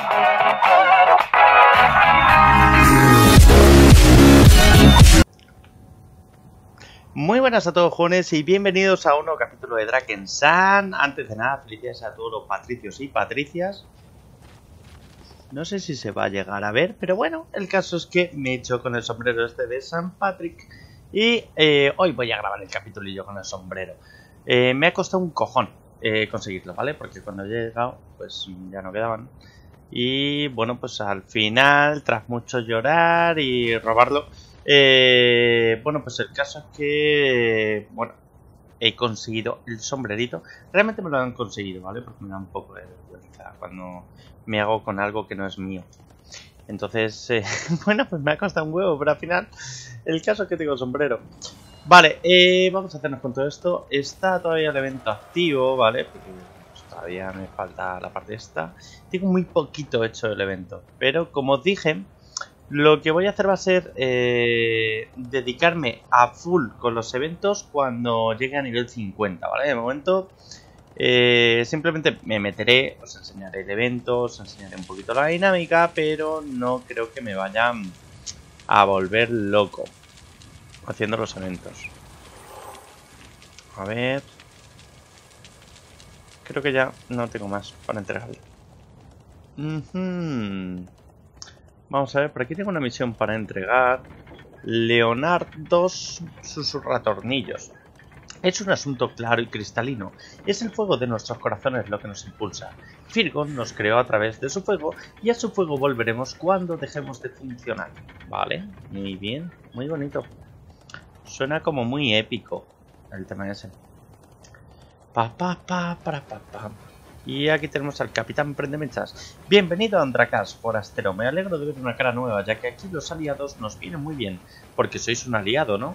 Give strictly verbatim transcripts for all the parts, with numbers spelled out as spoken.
Muy buenas a todos, jóvenes, y bienvenidos a un nuevo capítulo de Drakensang. Antes de nada, felicidades a todos los patricios y patricias. No sé si se va a llegar a ver, pero bueno, el caso es que me he hecho con el sombrero este de San Patrick. Y eh, hoy voy a grabar el capítulo y yo con el sombrero. eh, Me ha costado un cojón eh, conseguirlo, ¿vale? Porque cuando he llegado, pues ya no quedaban. Y bueno, pues al final, tras mucho llorar y robarlo, eh, bueno, pues el caso es que, bueno, he conseguido el sombrerito. Realmente me lo han conseguido, ¿vale? Porque me da un poco de vergüenza cuando me hago con algo que no es mío. Entonces, eh, bueno, pues me ha costado un huevo, pero al final el caso es que tengo sombrero. Vale, eh, vamos a hacernos con todo esto. Está todavía el evento activo, ¿vale? Porque pues, todavía me falta la parte esta. Tengo muy poquito hecho el evento, pero como os dije, lo que voy a hacer va a ser eh, dedicarme a full con los eventos cuando llegue a nivel cincuenta, ¿vale? De momento eh, simplemente me meteré, os enseñaré el evento, os enseñaré un poquito la dinámica, pero no creo que me vayan a volver loco haciendo los eventos. A ver, creo que ya no tengo más para entregarle. Uh-huh. Vamos a ver, por aquí tengo una misión para entregar. Leonardo's susurratornillos. Es un asunto claro y cristalino. Es el fuego de nuestros corazones lo que nos impulsa. Firgon nos creó a través de su fuego y a su fuego volveremos cuando dejemos de funcionar. Vale, muy bien, muy bonito. Suena como muy épico el tema ese. Pa, pa, pa, para, pa, pa. Y aquí tenemos al Capitán Prendemechas. Bienvenido a Andrakas, forastero. Me alegro de ver una cara nueva, ya que aquí los aliados nos vienen muy bien. Porque sois un aliado, ¿no?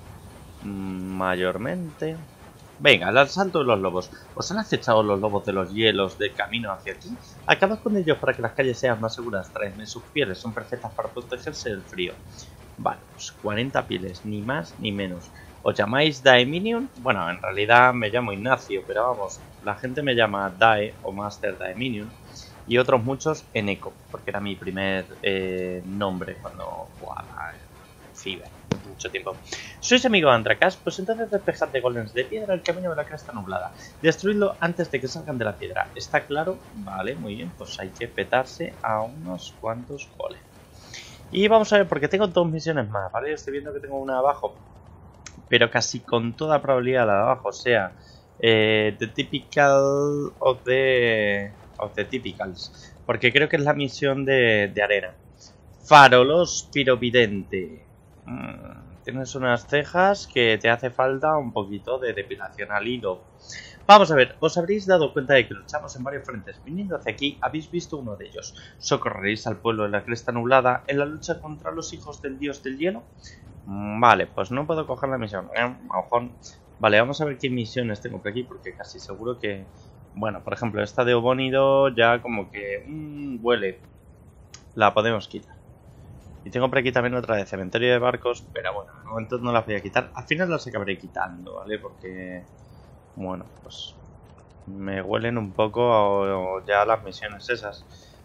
Mm, mayormente. Venga, el asalto de los lobos. ¿Os han acechado los lobos de los hielos de camino hacia aquí? Acabad con ellos para que las calles sean más seguras. Traedme sus pieles, son perfectas para protegerse del frío. Vale, pues cuarenta pieles, ni más ni menos. ¿Os llamáis Daeminion? Bueno, en realidad me llamo Ignacio, pero vamos, la gente me llama Dae o Master Daeminion y otros muchos Eneco, porque era mi primer eh, nombre cuando jugaba en Fever, mucho tiempo. ¿Sois amigo de Andrakas? Pues entonces despejad de golems de piedra el camino de la cresta nublada. Destruidlo antes de que salgan de la piedra. ¿Está claro? Vale, muy bien, pues hay que petarse a unos cuantos golems. Y vamos a ver, porque tengo dos misiones más, ¿vale? Estoy viendo que tengo una abajo, pero casi con toda probabilidad la de abajo, o sea, eh, The Typical of the, of the Typicals, porque creo que es la misión de, de arena. Farolos pirovidente. Mm, tienes unas cejas que te hace falta un poquito de depilación al hilo. Vamos a ver, os habréis dado cuenta de que luchamos en varios frentes. Viniendo hacia aquí, habéis visto uno de ellos. ¿Socorreréis al pueblo de la cresta nublada en la lucha contra los hijos del dios del hielo? Vale, pues no puedo coger la misión. Eh, a lo mejor... Vale, vamos a ver qué misiones tengo por aquí, porque casi seguro que... Bueno, por ejemplo, esta de Obónido ya como que... Mmm, huele. La podemos quitar. Y tengo por aquí también otra de cementerio de barcos, pero bueno, de momento no las voy a quitar. Al final las acabaré quitando, ¿vale? Porque... Bueno, pues... Me huelen un poco ya las misiones esas.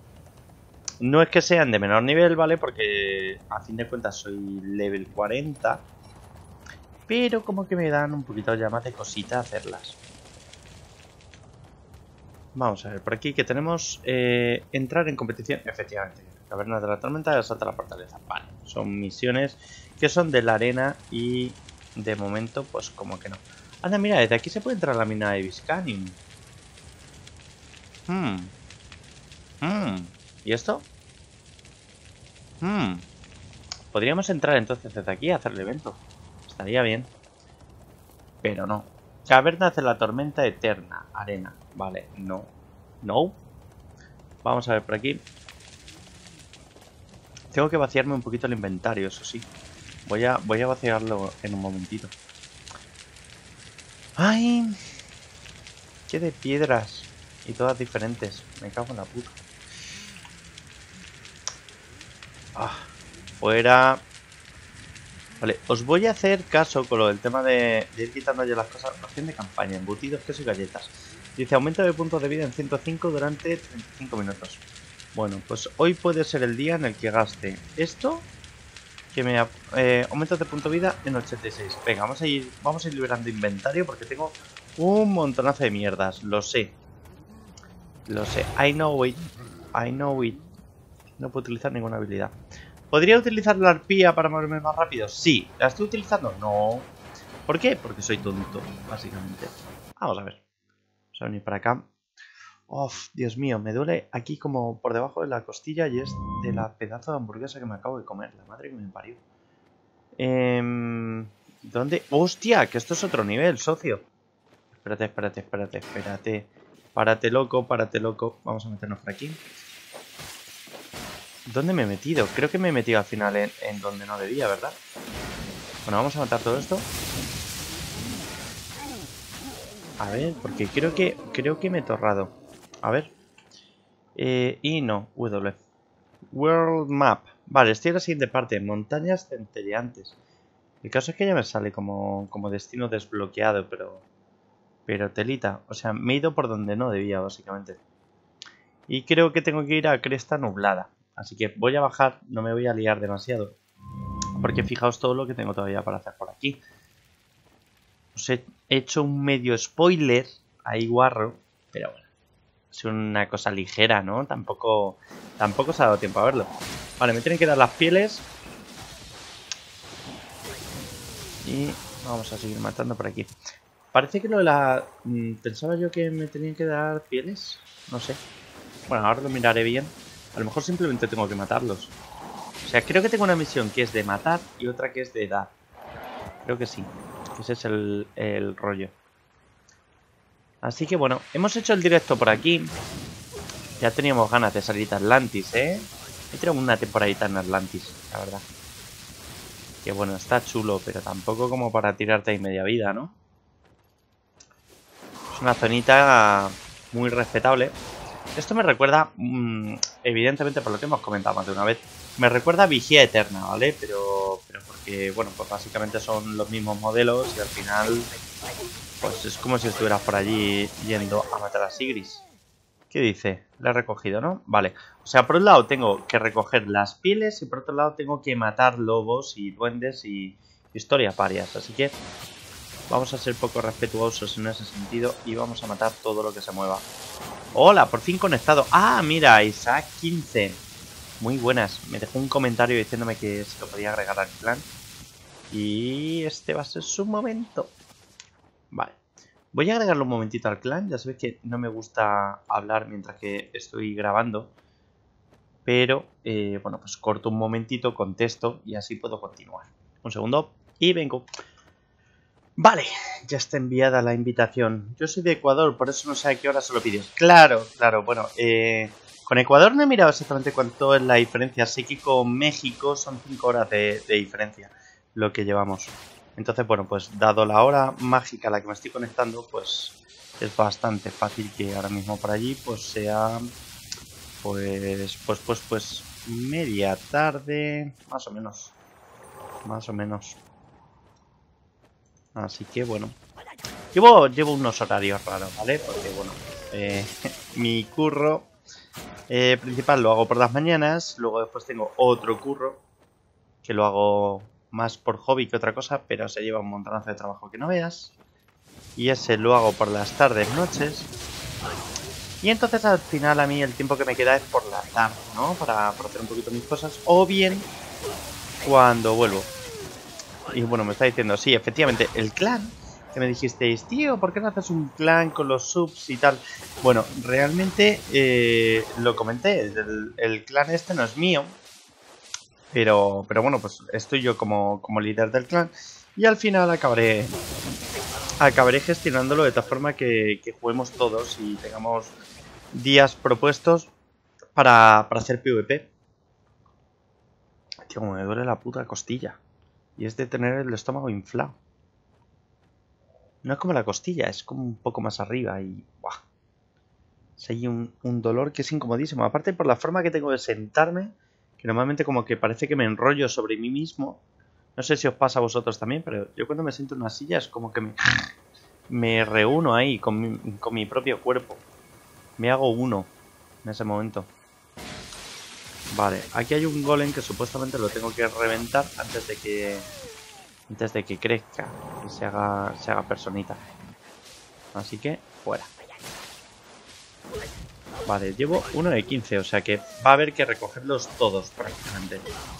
No es que sean de menor nivel, ¿vale? Porque a fin de cuentas soy level cuarenta. Pero como que me dan un poquito ya más de cosita hacerlas. Vamos a ver, por aquí que tenemos eh, entrar en competición. Efectivamente, Caverna de la Tormenta y asalta la fortaleza. Vale, son misiones que son de la arena y de momento pues como que no. Anda, mira, desde aquí se puede entrar a la mina de Viscanium. Hmm. Hmm. ¿Y esto? Hmm. Podríamos entrar entonces desde aquí a hacer el evento. Estaría bien. Pero no. Cavernas de la Tormenta Eterna. Arena. Vale, no. No. Vamos a ver por aquí. Tengo que vaciarme un poquito el inventario, eso sí. Voy a, voy a vaciarlo en un momentito. ¡Ay! ¡Qué de piedras! Y todas diferentes. Me cago en la puta. Ah, fuera. Vale, os voy a hacer caso con lo del tema de, de ir quitando ya las cosas. Ración de campaña, embutidos, queso y galletas. Dice aumento de puntos de vida en ciento cinco durante treinta y cinco minutos. Bueno, pues hoy puede ser el día en el que gaste esto, que me eh, aumenta de punto de vida en ochenta y seis. Venga, vamos a ir, vamos a ir liberando inventario porque tengo un montonazo de mierdas. Lo sé. Lo sé. I know it. I know it. No puedo utilizar ninguna habilidad. ¿Podría utilizar la arpía para moverme más rápido? Sí. ¿La estoy utilizando? No. ¿Por qué? Porque soy tonto, básicamente. Vamos a ver. Vamos a venir para acá. Uf, Dios mío, me duele aquí como por debajo de la costilla y es de la pedazo de hamburguesa que me acabo de comer. La madre que me parió. Eh, ¿Dónde? ¡Hostia! Que esto es otro nivel, socio. Espérate, espérate, espérate, espérate. Párate, loco, párate, loco. Vamos a meternos por aquí. ¿Dónde me he metido? Creo que me he metido al final en, en donde no debía, ¿verdad? Bueno, vamos a matar todo esto. A ver, porque creo que creo que me he torrado. A ver. Eh, y no, W. World Map. Vale, estoy en la siguiente parte. Montañas centelleantes. El caso es que ya me sale como, como destino desbloqueado, pero... Pero telita. O sea, me he ido por donde no debía, básicamente. Y creo que tengo que ir a Cresta Nublada. Así que voy a bajar, no me voy a liar demasiado. Porque fijaos todo lo que tengo todavía para hacer por aquí. Os he hecho un medio spoiler. Ahí guarro. Pero bueno. Es una cosa ligera, ¿no? Tampoco, tampoco se ha dado tiempo a verlo. Vale, me tienen que dar las pieles. Y vamos a seguir matando por aquí. Parece que lo de la... Pensaba yo que me tenían que dar pieles. No sé. Bueno, ahora lo miraré bien. A lo mejor simplemente tengo que matarlos. O sea, creo que tengo una misión que es de matar y otra que es de dar. Creo que sí. Ese es el, el rollo. Así que bueno, hemos hecho el directo por aquí. Ya teníamos ganas de salir de Atlantis, ¿eh? He tirado una temporadita en Atlantis, la verdad. Que bueno, está chulo, pero tampoco como para tirarte ahí media vida, ¿no? Es una zonita muy respetable. Esto me recuerda, mmm, evidentemente por lo que hemos comentado más de una vez, me recuerda a Vigía Eterna, ¿vale? Pero, pero porque, bueno, pues básicamente son los mismos modelos y al final, pues es como si estuvieras por allí yendo a matar a Sigris. ¿Qué dice? La he recogido, ¿no? Vale. O sea, por un lado tengo que recoger las pieles y por otro lado tengo que matar lobos y duendes y historias varias. Así que vamos a ser poco respetuosos en ese sentido y vamos a matar todo lo que se mueva. Hola, por fin conectado. Ah, mira, Isaac quince. Muy buenas. Me dejó un comentario diciéndome que se lo podía agregar al clan. Y este va a ser su momento. Vale. Voy a agregarlo un momentito al clan. Ya sabéis que no me gusta hablar mientras que estoy grabando. Pero, eh, bueno, pues corto un momentito, contesto y así puedo continuar. Un segundo y vengo. Vale, ya está enviada la invitación. Yo soy de Ecuador, por eso no sé a qué hora se lo pides. Claro, claro, bueno, eh, con Ecuador no he mirado exactamente cuánto es la diferencia. Sé que con México son cinco horas de, de diferencia lo que llevamos. Entonces, bueno, pues dado la hora mágica a la que me estoy conectando, pues es bastante fácil que ahora mismo por allí pues sea, pues, pues, pues, pues media tarde, más o menos, más o menos. Así que bueno, llevo, llevo unos horarios raros, ¿vale? Porque bueno, eh, mi curro eh, principal lo hago por las mañanas. Luego después tengo otro curro que lo hago más por hobby que otra cosa, pero se lleva un montonazo de trabajo que no veas. Y ese lo hago por las tardes, noches. Y entonces al final a mí el tiempo que me queda es por la tarde, ¿no? Para, para hacer un poquito mis cosas. O bien cuando vuelvo. Y bueno, me está diciendo, sí, efectivamente, el clan, que me dijisteis, tío, ¿por qué no haces un clan con los subs y tal? Bueno, realmente eh, lo comenté, el, el clan este no es mío, pero, pero bueno, pues estoy yo como, como líder del clan y al final acabaré, acabaré gestionándolo de tal forma que, que juguemos todos y tengamos días propuestos para, para hacer PvP. Tío, me duele la puta costilla. Y es de tener el estómago inflado. No es como la costilla, es como un poco más arriba y... ¡buah! Es ahí un, un dolor que es incomodísimo. Aparte por la forma que tengo de sentarme, que normalmente como que parece que me enrollo sobre mí mismo. No sé si os pasa a vosotros también, pero yo cuando me siento en una silla es como que me, me reúno ahí con mi, con mi propio cuerpo. Me hago uno en ese momento. Vale, aquí hay un golem que supuestamente lo tengo que reventar antes de que antes de que crezca y se haga, se haga personita. Así que, fuera. Vale, llevo uno de quince, o sea que va a haber que recogerlos todos prácticamente.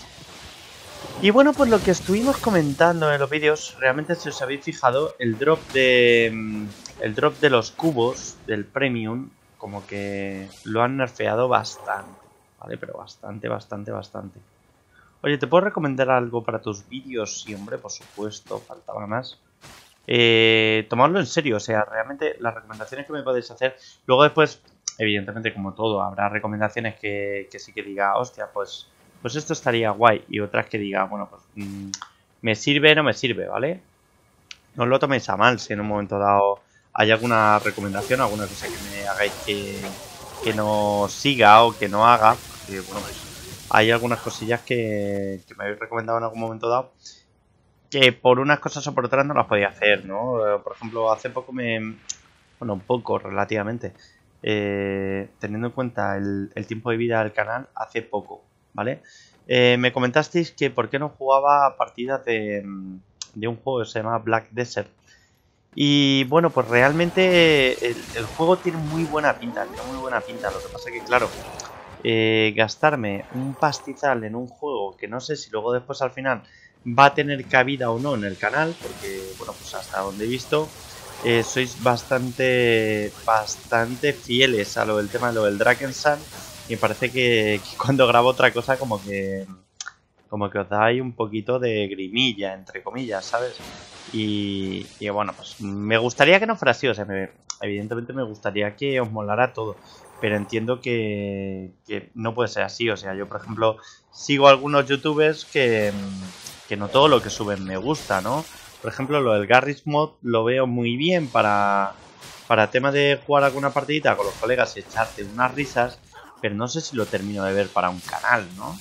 Y bueno, pues lo que estuvimos comentando en los vídeos, realmente si os habéis fijado, el drop de el drop de los cubos del Premium, como que lo han nerfeado bastante, ¿vale? Pero bastante, bastante, bastante. Oye, ¿te puedo recomendar algo para tus vídeos? Sí, hombre, por supuesto, faltaba más. Eh, tomadlo en serio, o sea, realmente las recomendaciones que me podéis hacer, luego después, evidentemente como todo, habrá recomendaciones que, que sí que diga, hostia, pues, pues esto estaría guay, y otras que diga, bueno, pues mmm, me sirve, no me sirve, ¿vale? No os lo toméis a mal si en un momento dado hay alguna recomendación, alguna cosa que me hagáis que, que no siga o que no haga, porque bueno, pues hay algunas cosillas que, que me habéis recomendado en algún momento dado que por unas cosas o por otras no las podía hacer, ¿no? Por ejemplo, hace poco me... Bueno, un poco, relativamente. Eh, teniendo en cuenta el, el tiempo de vida del canal, hace poco, ¿vale? Eh, me comentasteis que por qué no jugaba partidas de, de un juego que se llama Black Desert. Y bueno, pues realmente el, el juego tiene muy buena pinta, tiene muy buena pinta. Lo que pasa es que, claro, eh, gastarme un pastizal en un juego que no sé si luego después al final va a tener cabida o no en el canal, porque, bueno, pues hasta donde he visto, eh, sois bastante bastante fieles a lo del tema de lo del Drakensand, y me parece que, que cuando grabo otra cosa como que como que os dais un poquito de grimilla, entre comillas, ¿sabes? Y, y bueno, pues me gustaría que no fuera así, o sea, me, evidentemente me gustaría que os molara todo, pero entiendo que, que no puede ser así, o sea, yo por ejemplo sigo algunos youtubers que, que no todo lo que suben me gusta, ¿no? Por ejemplo, lo del Garry's Mod lo veo muy bien para, para tema de jugar alguna partidita con los colegas y echarte unas risas, pero no sé si lo termino de ver para un canal, ¿no?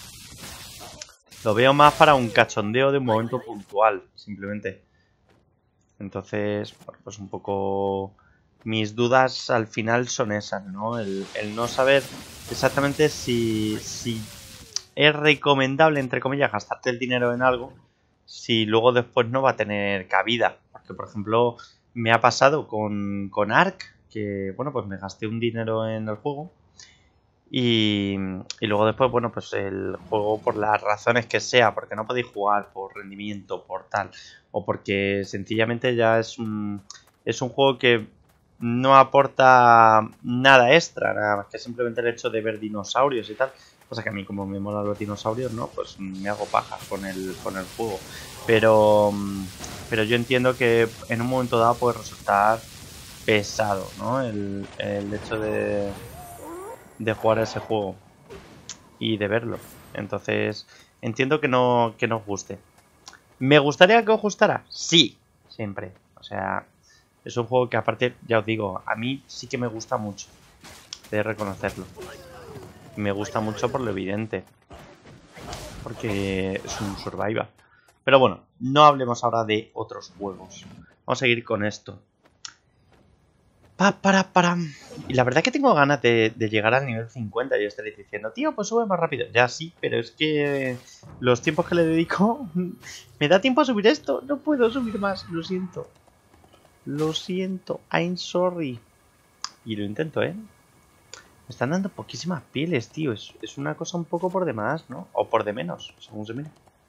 Lo veo más para un cachondeo de un momento puntual, simplemente. Entonces, bueno, pues un poco mis dudas al final son esas, ¿no? El, el no saber exactamente si, si es recomendable, entre comillas, gastarte el dinero en algo si luego después no va a tener cabida. Porque, por ejemplo, me ha pasado con, con Ark, que, bueno, pues me gasté un dinero en el juego. Y, y luego después, bueno, pues el juego, por las razones que sea, porque no podéis jugar por rendimiento, por tal, o porque sencillamente ya es un, es un juego que no aporta nada extra, nada más que simplemente el hecho de ver dinosaurios y tal. Pasa que a mí, como me molan los dinosaurios, ¿no? Pues me hago paja con el, con el juego. Pero, pero yo entiendo que en un momento dado puede resultar pesado, ¿no? El, el hecho de... de jugar a ese juego y de verlo. Entonces entiendo que no, que no os guste. ¿Me gustaría que os gustara? Sí, siempre. O sea, es un juego que aparte, ya os digo, a mí sí que me gusta mucho, de reconocerlo. Me gusta mucho por lo evidente, porque es un survival. Pero bueno, no hablemos ahora de otros juegos. Vamos a seguir con esto. Pa, para, para. Y la verdad que tengo ganas de, de llegar al nivel cincuenta. Y estaréis diciendo, tío, pues sube más rápido. Ya sí, pero es que los tiempos que le dedico, ¿me da tiempo a subir esto? No puedo subir más, lo siento. Lo siento, I'm sorry. Y lo intento, ¿eh? Me están dando poquísimas pieles, tío. Es, es una cosa un poco por de más, ¿no? O por de menos, según se mire.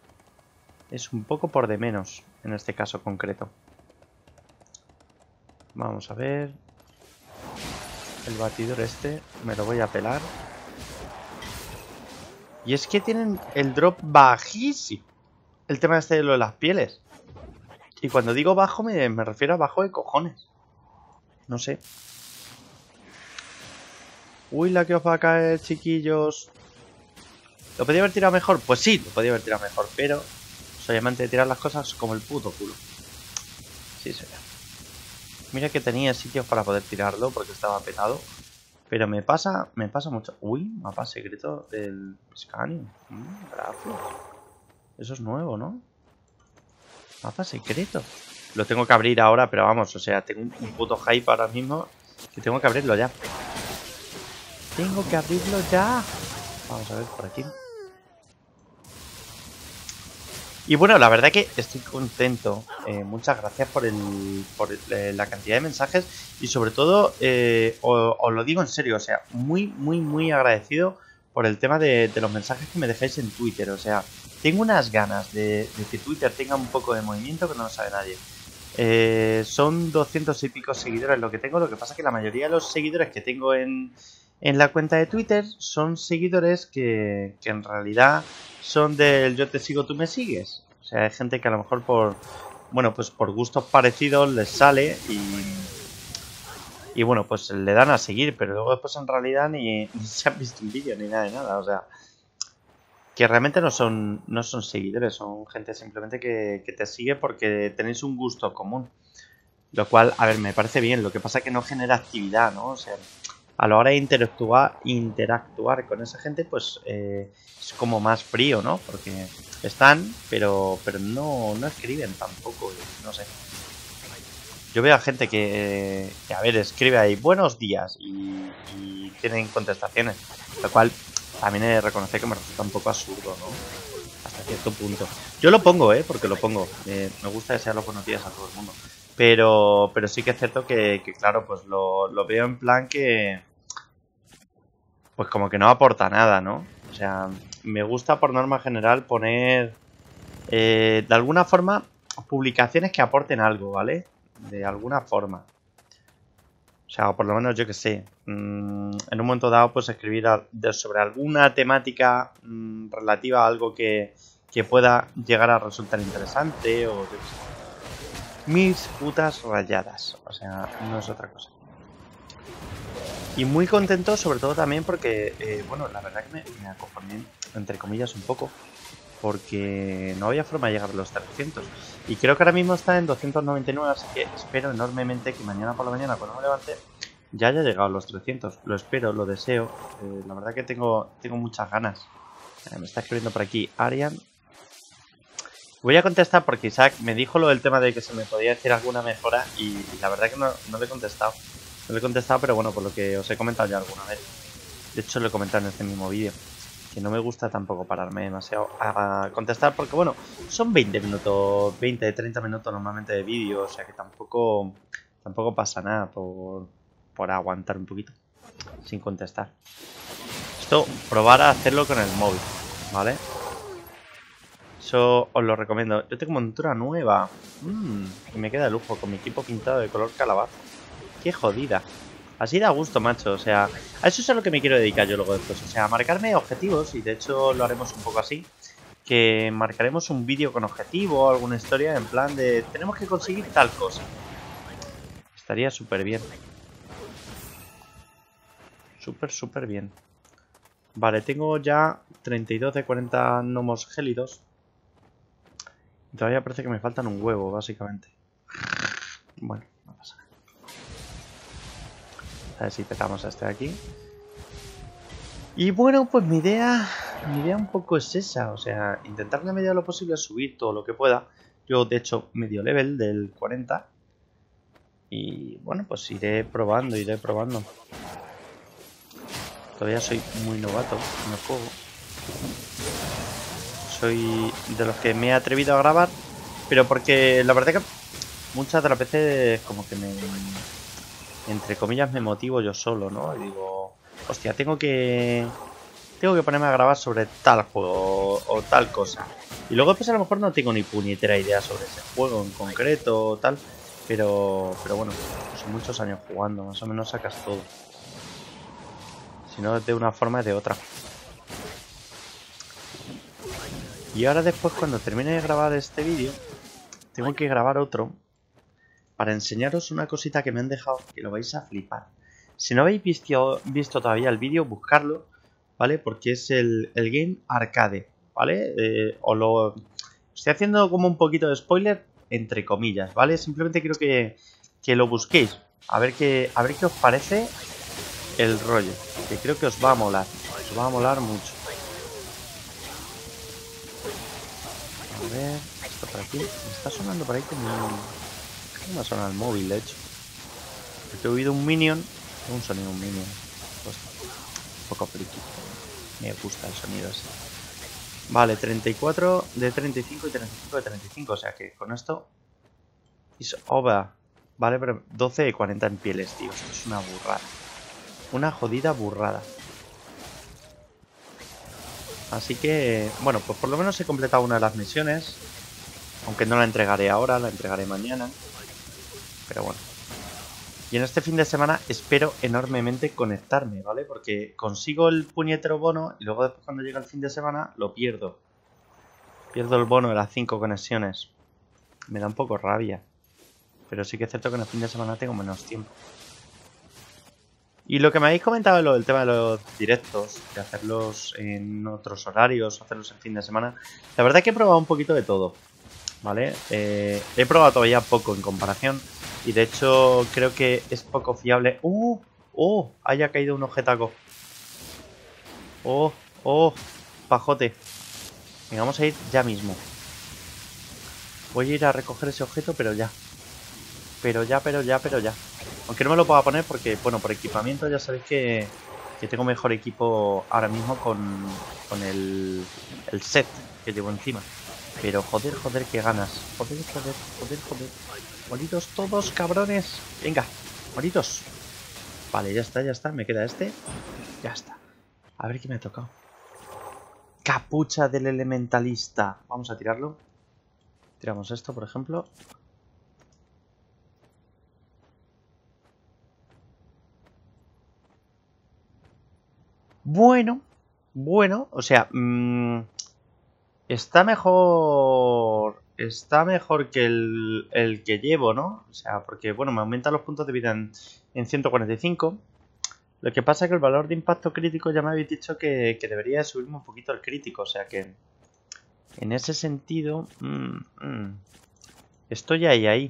Es un poco por de menos, en este caso concreto. Vamos a ver. El batidor este me lo voy a pelar. Y es que tienen el drop bajísimo. El tema este de lo de las pieles. Y cuando digo bajo me, me refiero a bajo de cojones. No sé. Uy, la que os va a caer, chiquillos. ¿Lo podía haber tirado mejor? Pues sí, lo podía haber tirado mejor. Pero soy amante de tirar las cosas como el puto culo. Sí, señor. Mira que tenía sitios para poder tirarlo porque estaba petado. Pero me pasa, me pasa mucho. Uy, mapa secreto del Scanium. Mm, gracias. Eso es nuevo, ¿no? Mapa secreto. Lo tengo que abrir ahora, pero vamos, o sea, tengo un puto hype ahora mismo que tengo que abrirlo ya. Tengo que abrirlo ya. Vamos a ver por aquí. Y bueno, la verdad que estoy contento. Eh, muchas gracias por, el, por el, eh, la cantidad de mensajes. Y sobre todo, eh, os, os lo digo en serio, o sea, muy, muy, muy agradecido por el tema de, de los mensajes que me dejáis en Twitter. O sea, tengo unas ganas de, de que Twitter tenga un poco de movimiento que no lo sabe nadie. Eh, son doscientos y pico seguidores lo que tengo. Lo que pasa es que la mayoría de los seguidores que tengo en, en la cuenta de Twitter son seguidores que, que en realidad son del yo te sigo, tú me sigues. O sea, hay gente que a lo mejor por, bueno, pues por gustos parecidos les sale y, y bueno, pues le dan a seguir, pero luego después en realidad ni, ni se han visto un vídeo ni nada de nada. O sea, que realmente no son, no son seguidores, son gente simplemente que, que te sigue porque tenéis un gusto común. Lo cual, a ver, me parece bien. Lo que pasa es que no genera actividad, ¿no? O sea, a la hora de interactuar, interactuar con esa gente, pues eh, es como más frío, ¿no? Porque están, pero pero no, no escriben tampoco, no sé. Yo veo a gente que, que a ver, escribe ahí buenos días y, y tienen contestaciones, lo cual también he de reconocer que me resulta un poco absurdo, ¿no? Hasta cierto punto. Yo lo pongo, ¿eh? Porque lo pongo. Eh, me gusta desear los buenos días a todo el mundo. Pero, pero sí que es cierto que, que claro, pues lo, lo veo en plan que... Pues como que no aporta nada, ¿no? O sea, me gusta por norma general poner... Eh, de alguna forma, publicaciones que aporten algo, ¿vale? De alguna forma. O sea, o por lo menos yo que sé. Mmm, en un momento dado, pues escribir a, de, sobre alguna temática mmm, relativa a algo que, que pueda llegar a resultar interesante o yo qué sé. Mis putas rayadas. O sea, no es otra cosa. Y muy contento sobre todo también porque, eh, bueno, la verdad que me, me acompañé, entre comillas, un poco. Porque no había forma de llegar a los trescientos. Y creo que ahora mismo está en doscientos noventa y nueve, así que espero enormemente que mañana por la mañana, cuando me levante, ya haya llegado a los trescientos. Lo espero, lo deseo. Eh, la verdad que tengo, tengo muchas ganas. Eh, me está escribiendo por aquí Arian. Voy a contestar porque Isaac me dijo lo del tema de que se me podía decir alguna mejora y, y la verdad que no, no le he contestado. No le he contestado, pero bueno, por lo que os he comentado ya alguna vez. De hecho, lo he comentado en este mismo vídeo. Que no me gusta tampoco pararme demasiado a contestar porque, bueno, son veinte minutos, veinte, treinta minutos normalmente de vídeo. O sea que tampoco, tampoco pasa nada por, por aguantar un poquito sin contestar. Esto, probar a hacerlo con el móvil, ¿vale? Eso os lo recomiendo. Yo tengo montura nueva. Mmm, y me queda de lujo con mi equipo pintado de color calabaza. Qué jodida. Así da gusto, macho. O sea, a eso es a lo que me quiero dedicar yo luego después. O sea, a marcarme objetivos. Y de hecho lo haremos un poco así. Que marcaremos un vídeo con objetivo o alguna historia en plan de... Tenemos que conseguir tal cosa. Estaría súper bien. Súper, súper bien. Vale, tengo ya treinta y dos de cuarenta gnomos gélidos. Todavía parece que me faltan un huevo, básicamente. Bueno, no pasa nada. A ver si petamos a este de aquí. Y bueno, pues mi idea, mi idea un poco es esa. O sea, intentar en la medida de lo posible subir todo lo que pueda. Yo, de hecho, medio level del cuarenta. Y bueno, pues iré probando, iré probando. Todavía soy muy novato en el juego. Soy de los que me he atrevido a grabar. Pero porque la verdad que muchas de las veces como que me... entre comillas me motivo yo solo, ¿no? Y digo, hostia, tengo que... Tengo que ponerme a grabar sobre tal juego o, o tal cosa. Y luego pues a lo mejor no tengo ni puñetera idea sobre ese juego en concreto o tal. Pero, pero bueno, son muchos años jugando, más o menos sacas todo. Si no de una forma es de otra. Y ahora después cuando termine de grabar este vídeo, tengo que grabar otro para enseñaros una cosita que me han dejado que lo vais a flipar. Si no habéis visto, visto todavía el vídeo, buscarlo, ¿vale? Porque es el, el Game Arcade, ¿vale? Eh, os lo estoy haciendo como un poquito de spoiler, entre comillas, ¿vale? Simplemente quiero que, que lo busquéis, a ver qué, a ver qué os parece el rollo, que creo que os va a molar, os va a molar mucho. A ver, esto por aquí, me está sonando por ahí como un... Me suena el móvil, de hecho. Porque he oído un minion. Un sonido, un minion. Pues, un poco friki. Me gusta el sonido ese. Vale, treinta y cuatro de treinta y cinco y treinta y cinco de treinta y cinco. O sea que con esto... Is over. Vale, pero doce de cuarenta en pieles, tío. Esto es una burrada. Una jodida burrada. Así que... Bueno, pues por lo menos he completado una de las misiones. Aunque no la entregaré ahora, la entregaré mañana. Pero bueno. Y en este fin de semana espero enormemente conectarme, ¿vale? Porque consigo el puñetero bono y luego después cuando llega el fin de semana lo pierdo. Pierdo el bono de las cinco conexiones. Me da un poco rabia. Pero sí que es cierto que en el fin de semana tengo menos tiempo. Y lo que me habéis comentado, lo del tema de los directos, de hacerlos en otros horarios, hacerlos en fin de semana. La verdad es que he probado un poquito de todo, ¿vale? Eh, he probado todavía poco en comparación. Y de hecho creo que es poco fiable. ¡Uh! ¡Oh! Haya caído un objetaco. ¡Oh! ¡Oh! Pajote. Venga, vamos a ir ya mismo. Voy a ir a recoger ese objeto, pero ya. Pero ya, pero ya, pero ya. Aunque no me lo pueda poner porque, bueno, por equipamiento ya sabéis que, que tengo mejor equipo ahora mismo con, con el, el set que llevo encima. Pero joder, joder, qué ganas. Joder, joder, joder, joder. Moritos todos, cabrones. Venga, moritos. Vale, ya está, ya está. Me queda este. Ya está. A ver qué me ha tocado. Capucha del elementalista. Vamos a tirarlo. Tiramos esto, por ejemplo. Bueno, bueno, o sea, mmm, está mejor, está mejor que el, el que llevo, ¿no? O sea, porque, bueno, me aumentan los puntos de vida en, en ciento cuarenta y cinco. Lo que pasa es que el valor de impacto crítico ya me habéis dicho que, que debería subirme un poquito el crítico, o sea que en ese sentido, mmm, mmm, estoy ahí, ahí.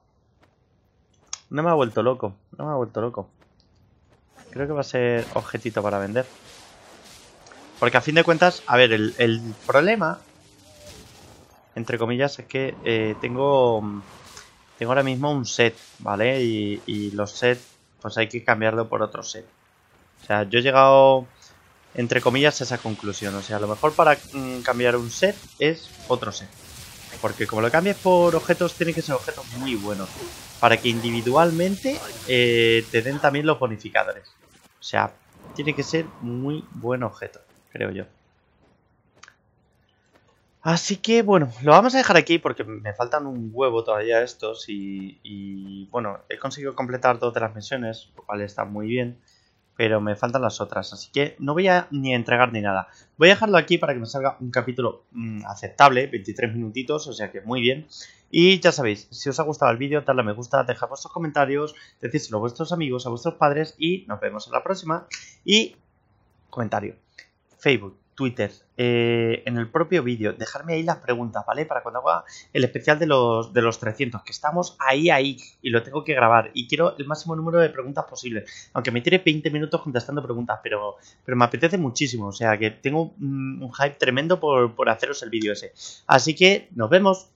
No me ha vuelto loco, no me ha vuelto loco. Creo que va a ser objetito para vender. Porque a fin de cuentas, a ver, el, el problema, entre comillas, es que eh, tengo, tengo ahora mismo un set, ¿vale? Y, y los sets, pues hay que cambiarlo por otro set. O sea, yo he llegado, entre comillas, a esa conclusión. O sea, lo mejor para mm, cambiar un set es otro set. Porque como lo cambies por objetos, tienen que ser objetos muy buenos. Para que individualmente eh, te den también los bonificadores. O sea, tiene que ser muy buen objeto, creo yo. Así que, bueno, lo vamos a dejar aquí porque me faltan un huevo todavía estos y, y, bueno, he conseguido completar dos de las misiones, lo cual está muy bien, pero me faltan las otras, así que no voy a ni entregar ni nada. Voy a dejarlo aquí para que me salga un capítulo mmm, aceptable, veintitrés minutitos, o sea que muy bien. Y ya sabéis, si os ha gustado el vídeo, dadle a me gusta, dejad vuestros comentarios, decídselo a vuestros amigos, a vuestros padres y nos vemos en la próxima. Y comentario, Facebook, Twitter, eh, en el propio vídeo, dejarme ahí las preguntas, ¿vale? Para cuando haga el especial de los, de los trescientos, que estamos ahí, ahí, y lo tengo que grabar. Y quiero el máximo número de preguntas posible, aunque me tire veinte minutos contestando preguntas, pero, pero me apetece muchísimo. O sea, que tengo un, un hype tremendo por, por haceros el vídeo ese. Así que nos vemos.